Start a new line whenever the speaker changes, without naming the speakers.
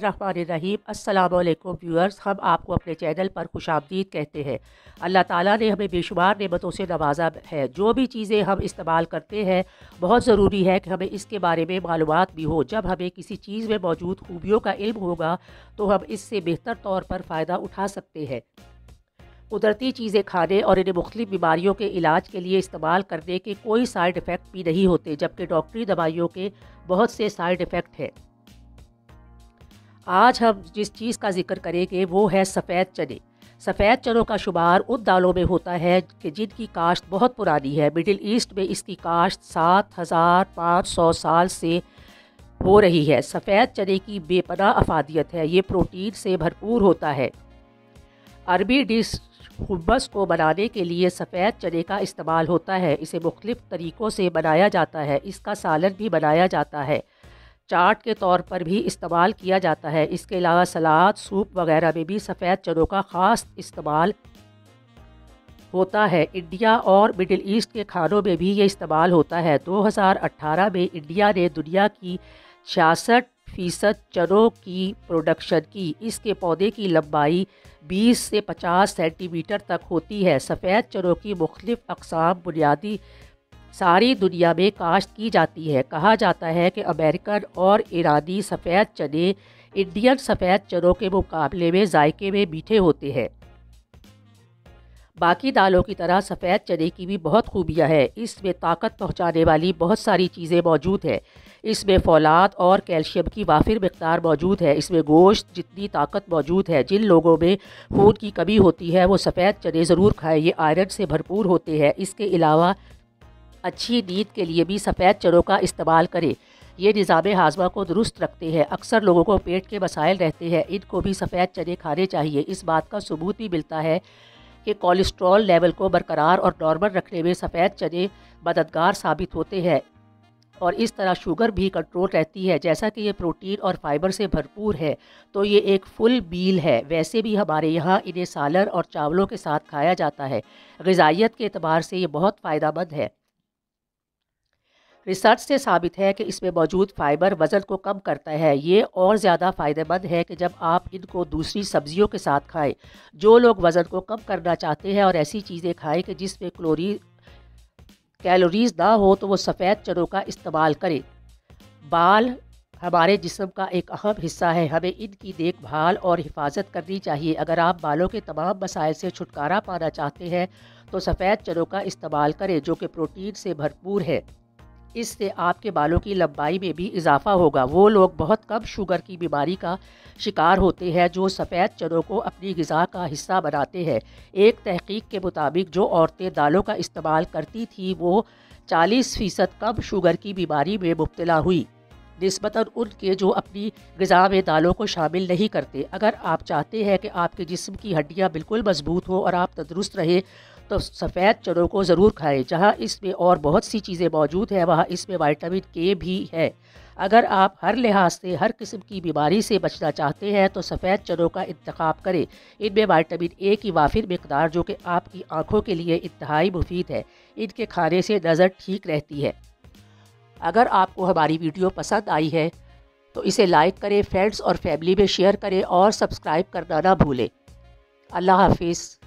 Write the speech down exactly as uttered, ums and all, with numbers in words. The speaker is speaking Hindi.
रहमानिर्रहीम। अस्सलाम वालेकुम व्यूअर्स, हम आपको अपने चैनल पर खुशामदीद कहते हैं। अल्लाह ताला ने हमें बेशुमार नेमतों से नवाजा है। जो भी चीज़ें हम इस्तेमाल करते हैं बहुत ज़रूरी है कि हमें इसके बारे में मालूमात भी हो। जब हमें किसी चीज़ में मौजूद खूबियों का इल्म होगा तो हम इससे बेहतर तौर पर फ़ायदा उठा सकते हैं। कुदरती चीज़ें खाने और इन्हें मुख्तलिफ बीमारियों के इलाज के लिए इस्तेमाल करने के कोई साइड इफ़ेक्ट भी नहीं होते, जबकि डॉक्टरी दवाइयों के बहुत से साइड इफ़ेक्ट हैं। आज हम जिस चीज़ का जिक्र करेंगे वो है सफ़ेद चने। सफ़ेद चनों का शुमार उन दालों में होता है कि जिनकी काश्त बहुत पुरानी है। मिडिल ईस्ट में इसकी काश्त सात हज़ार पाँच सौ साल से हो रही है। सफ़ेद चने की बेपनाह अफादियत है। ये प्रोटीन से भरपूर होता है। अरबी डिश हुम्मस को बनाने के लिए सफ़ेद चने का इस्तेमाल होता है। इसे मुख्तलिफ तरीक़ों से बनाया जाता है। इसका सालन भी बनाया जाता है, चाट के तौर पर भी इस्तेमाल किया जाता है। इसके अलावा सलाद, सूप वगैरह में भी सफ़ेद चनों का ख़ास इस्तेमाल होता है। इंडिया और मिडिल ईस्ट के खानों में भी ये इस्तेमाल होता है। दो हज़ार अठारह में इंडिया ने दुनिया की छियासठ फ़ीसद चनों की प्रोडक्शन की। इसके पौधे की लंबाई बीस से पचास सेंटीमीटर तक होती है। सफ़ेद चनों की मुख्तलिफ अक़साम बुनियादी सारी दुनिया में काश्त की जाती है। कहा जाता है कि अमेरिकन और ईरानी सफ़ेद चने इंडियन सफ़ेद चनों के मुकाबले में जायके में मीठे होते हैं। बाकी दालों की तरह सफ़ेद चने की भी बहुत खूबियाँ हैं। इसमें ताकत पहुँचाने वाली बहुत सारी चीज़ें मौजूद हैं। इसमें फौलाद और कैल्शियम की वाफिर मिक़दार मौजूद है। इसमें गोश्त जितनी ताकत मौजूद है। जिन लोगों में खून की कमी होती है वो सफ़ेद चने ज़रूर खाएँ। ये आयरन से भरपूर होते हैं। इसके अलावा अच्छी नींद के लिए भी सफ़ेद चनों का इस्तेमाल करें। ये निज़ाम हाज़मा को दुरुस्त रखते हैं। अक्सर लोगों को पेट के मसाइल रहते हैं, इनको भी सफ़ेद चने खाने चाहिए। इस बात का सबूत भी मिलता है कि कोलेस्ट्रॉल लेवल को बरकरार और नॉर्मल रखने में सफ़ेद चने मददगार साबित होते हैं और इस तरह शुगर भी कंट्रोल रहती है। जैसा कि ये प्रोटीन और फाइबर से भरपूर है तो ये एक फुल मील है। वैसे भी हमारे यहाँ इन्हें सालन और चावलों के साथ खाया जाता है। ग़िज़ाइयत के एतबार से ये बहुत फ़ायदेमंद है। रिसर्च से साबित है कि इसमें मौजूद फ़ाइबर वज़न को कम करता है। ये और ज़्यादा फ़ायदेमंद है कि जब आप इनको दूसरी सब्ज़ियों के साथ खाएं। जो लोग वज़न को कम करना चाहते हैं और ऐसी चीज़ें खाएं कि जिसमें क्लोरी कैलोरीज़ ना हो तो वो सफ़ेद चनों का इस्तेमाल करें। बाल हमारे जिस्म का एक अहम हिस्सा है। हमें इनकी देखभाल और हिफाजत करनी चाहिए। अगर आप बालों के तमाम मसाइल से छुटकारा पाना चाहते हैं तो सफ़ेद चनों का इस्तेमाल करें, जो कि प्रोटीन से भरपूर है। इससे आपके बालों की लंबाई में भी इजाफा होगा। वो लोग बहुत कम शुगर की बीमारी का शिकार होते हैं जो सफ़ेद चनों को अपनी ग़िज़ा का हिस्सा बनाते हैं। एक तहकीक के मुताबिक जो औरतें दालों का इस्तेमाल करती थी वो चालीस फ़ीसद कम शुगर की बीमारी में मुब्तला हुई निस्बतन उनके जो अपनी ग़िज़ा में दालों को शामिल नहीं करते। अगर आप चाहते हैं कि आपके जिस्म की हड्डियाँ बिल्कुल मजबूत हो और आप तंदुरुस्त रहें तो सफ़ेद चनों को ज़रूर खाएं। जहां इसमें और बहुत सी चीज़ें मौजूद हैं वहां इसमें विटामिन के भी है। अगर आप हर लिहाज से हर किस्म की बीमारी से बचना चाहते हैं तो सफ़ेद चनों का इंतखाब करें। इनमें विटामिन ए की वाफिर मिक़दार जो कि आपकी आँखों के लिए इंतहाई मुफीद है। इनके खाने से नज़र ठीक रहती है। अगर आपको हमारी वीडियो पसंद आई है तो इसे लाइक करें, फ्रेंड्स और फैमिली में शेयर करें और सब्सक्राइब करना ना भूलें। अल्लाह हाफिज़।